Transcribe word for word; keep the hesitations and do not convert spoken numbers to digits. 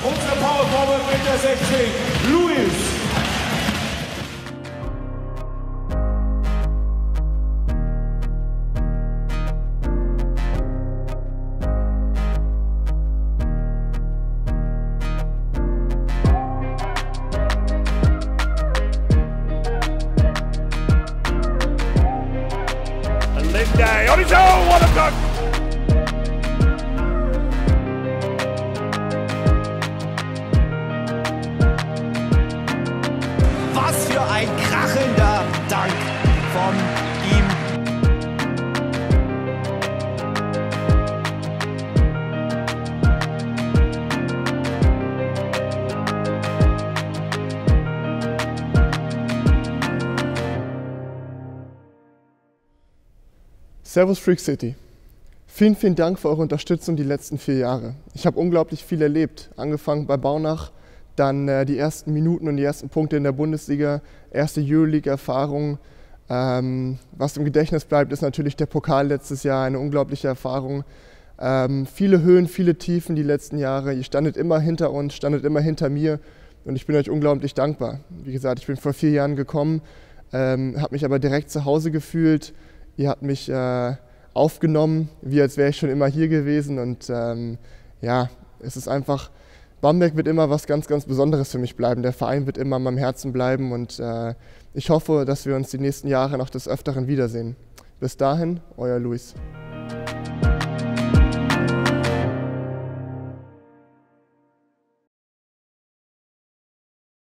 unsere Power Forward mit der sechzehn, Luis. Linday on his own, what a dunk! Was für ein krachender Dank von ihm. Servus Freak City. Vielen, vielen Dank für eure Unterstützung die letzten vier Jahre. Ich habe unglaublich viel erlebt, angefangen bei Baunach, dann äh, die ersten Minuten und die ersten Punkte in der Bundesliga, erste Euroleague-Erfahrung. Ähm, was im Gedächtnis bleibt, ist natürlich der Pokal letztes Jahr, eine unglaubliche Erfahrung. Ähm, viele Höhen, viele Tiefen die letzten Jahre. Ihr standet immer hinter uns, standet immer hinter mir und ich bin euch unglaublich dankbar. Wie gesagt, ich bin vor vier Jahren gekommen, ähm, habe mich aber direkt zu Hause gefühlt. Ihr habt mich äh, aufgenommen, wie als wäre ich schon immer hier gewesen und ähm, ja, es ist einfach, Bamberg wird immer was ganz, ganz Besonderes für mich bleiben. Der Verein wird immer in meinem Herzen bleiben und äh, ich hoffe, dass wir uns die nächsten Jahre noch des Öfteren wiedersehen. Bis dahin, euer Luis.